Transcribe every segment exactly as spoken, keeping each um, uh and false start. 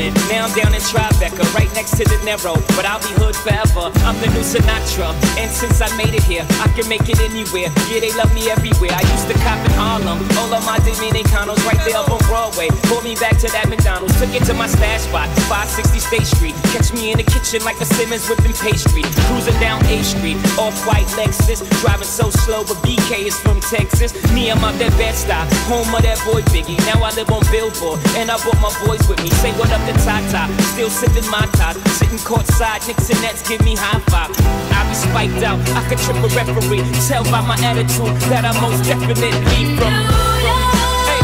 Brooklyn, now I'm down in Tribeca, right next to the Niro. But I'll be hood forever, I'm the new Sinatra. And since I made it here, I can make it anywhere. Yeah, they love me everywhere. I used to cop in Harlem, all of my dominicanos right there up on Broadway. Pulled me back to that McDonald's, took it to my stash spot, five sixty State Street. Catch me in the kitchen like a Simmons whippin pastry. Cruising down A Street, off-white Lexus, driving so slow, but B K is from Texas. Me, I'm out that Bed-Stuy, home of that boy Biggie. Now I live on Billboard, and I brought my boys with me. Say what up to Tata, still sippin' Mai Tais, sitting courtside, Knicks and Nets give me high five. I be spiked out, I could trip a referee. Tell by my attitude that I most definitely from. from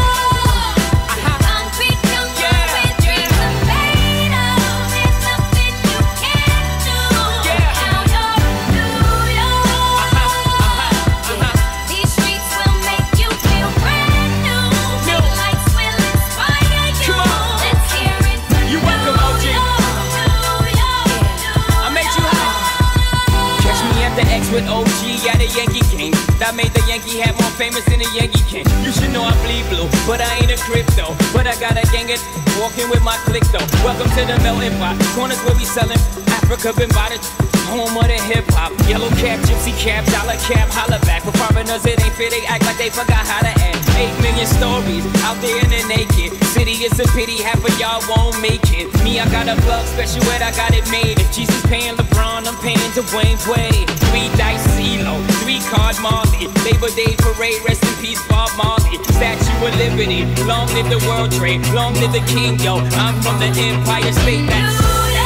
with O G at a Yankee game. That made the Yankee hat more famous than the Yankee King. You should know I bleed blue, but I ain't a crypto. But I got a gang of walking with my click though. Welcome to the melting pot. Corners where we sellin' Africa been by the home of the hip hop. Yellow cap, gypsy cap, dollar cap, holla back. For foreigners it ain't fair, they act like they forgot how to act. Eight million stories out there in the naked city. It's a pity half of y'all won't make it. Me, I got a plug special ed, I got it made. If Jesus paying LeBron, I'm paying Dwayne Wade. Three dice CeeLo, three card Marley. Labor Day parade, rest in peace Bob Marley. Statue of Liberty, long live the World Trade, long live the King, yo. I'm from the Empire State, that's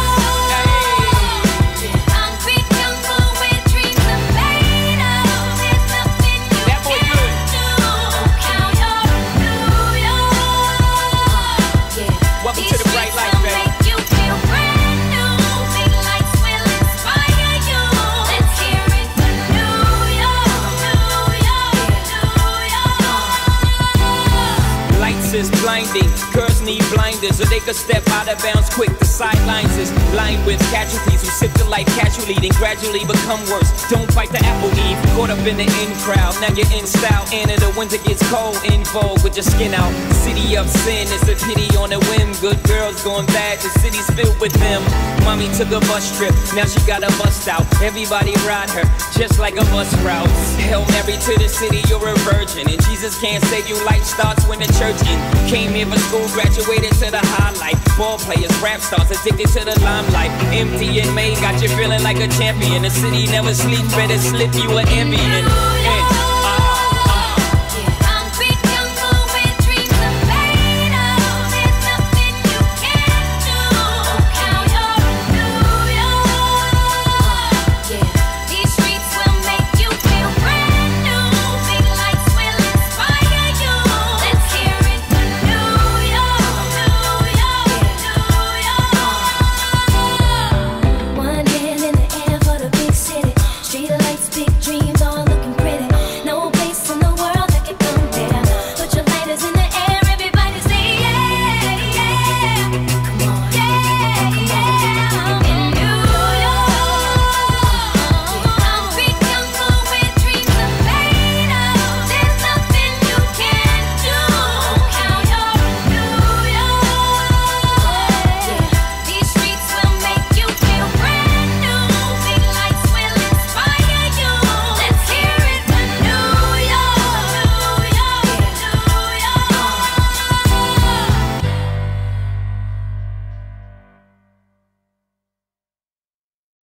is blinding. Girls need blinders so they could step out of bounds quick. The sidelines is lined with casualties who sip the life casually, then gradually become worse. Don't fight the apple eve, caught up in the in crowd. Now you're in style, and in the winter gets cold, in vogue with your skin out. City of sin, it's a pity on a whim. Good girls going bad, the city's filled with them. Mommy took a bus trip, now she got a bust out. Everybody ride her, just like a bus route. Hail Mary to the city, you're a virgin, and Jesus can't save you. Life starts when the church in. Came here for school, graduated to the highlight. Ball players, rap stars, addicted to the limelight. Empty and May got you feeling like a champion. The city never sleeps, better slip you an ambient.